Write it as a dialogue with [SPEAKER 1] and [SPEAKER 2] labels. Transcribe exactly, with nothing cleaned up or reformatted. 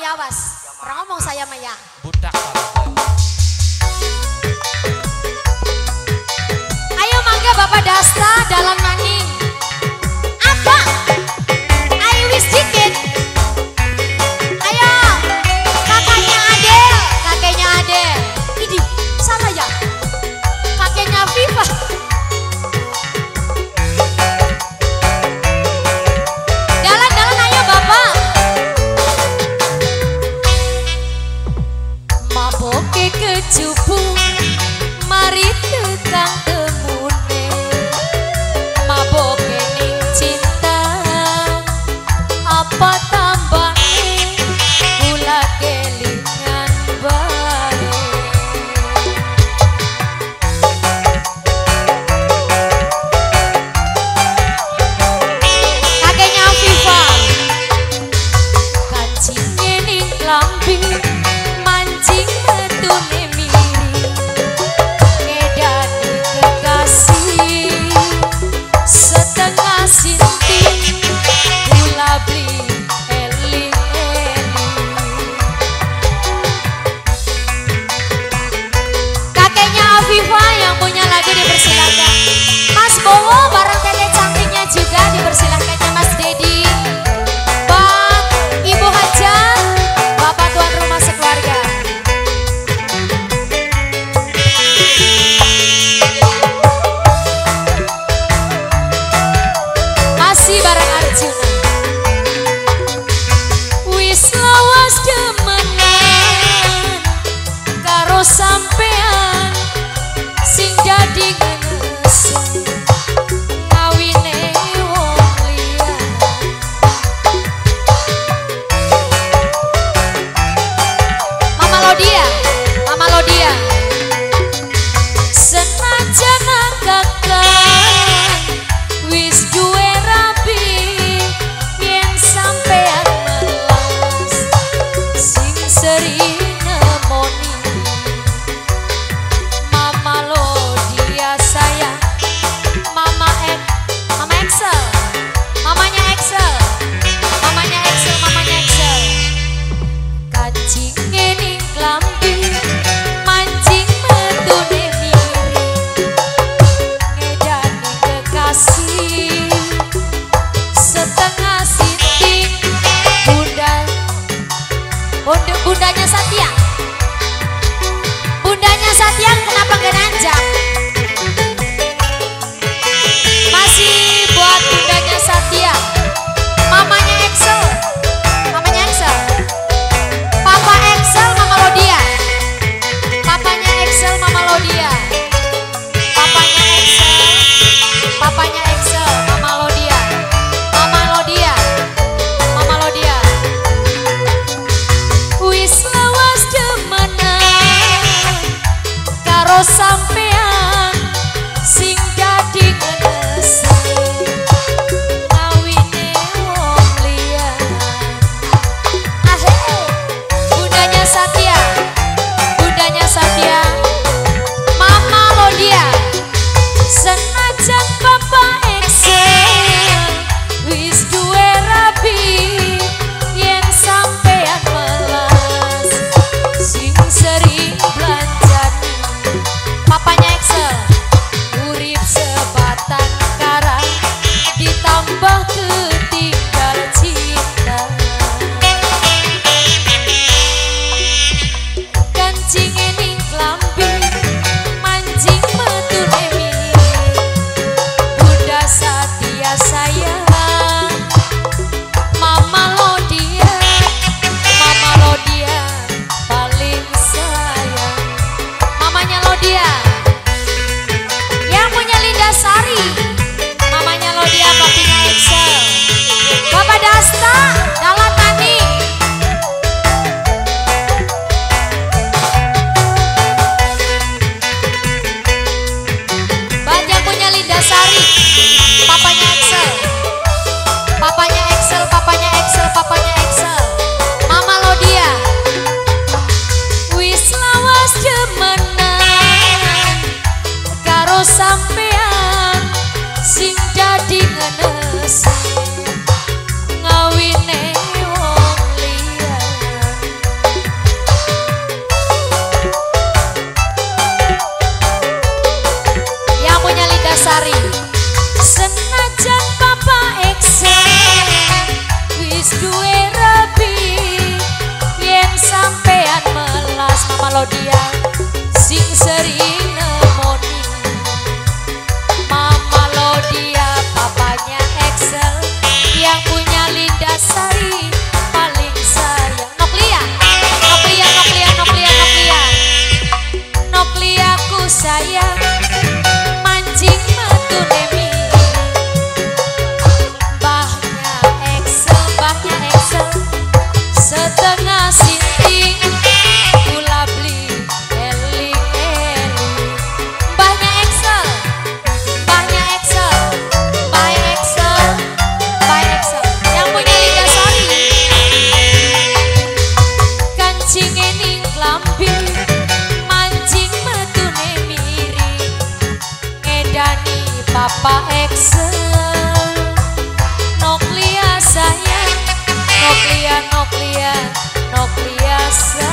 [SPEAKER 1] awas. Orang ngomong saya Maya.
[SPEAKER 2] Budak.
[SPEAKER 1] Ayo mangga Bapak Dasta dalam maning. Apa? Ayo wis dikit. Ayo. Kakaknya Adel, kakeknya Adel. Idi, salah ya? Kakeknya Viva. Jalan-jalan ayo Bapak. Maboke kecupu, mari tukang temune. Maboke ning cinta, apa tambahne kula kelingan bae. Kakeknya Viva, kancingnya ning klambi, mancing metune miri, ngedani kekasih setengah sinting, kula beli eling-eling. Kakeknya Afifa yang punya lagu dipersilakan. Mas Bowo bareng Tete cantiknya juga dipersilakannya Mas Dedi, Bang Ibu Hajat, Bapak tuan rumah sekeluarga. Masih bareng Arjuna. Wis lawas demenan karo sampean sing jadi ngenesen ngawine wong liya. Mama Lodia, Mama Lodia. Senajan anggakan wis duwe rabi, yen sampean melas sing seri nemoni. Mama Lodia sayang, Mama Ek, Mama Excel, mamanya Excel, mamanya Excel, mamanya Excel. Kancing ning klambi, mancing metune miri, ngedani kekasih setengah sinting, bunda, bunda bundanya Satya, bundanya Satya kenapa gak nanjak? Masih buat bundanya Satya, mamanya Excel, mamanya Excel, Papa Excel, Mama Lodia, papanya Excel, Mama Lodia, papanya Excel, papanya Excel, Mama Lodia, Mama Lodia, Mama Lodia. Wis lawas Papa Excel, Noklia sayang, Noklia, Noklia, Noklia sayang.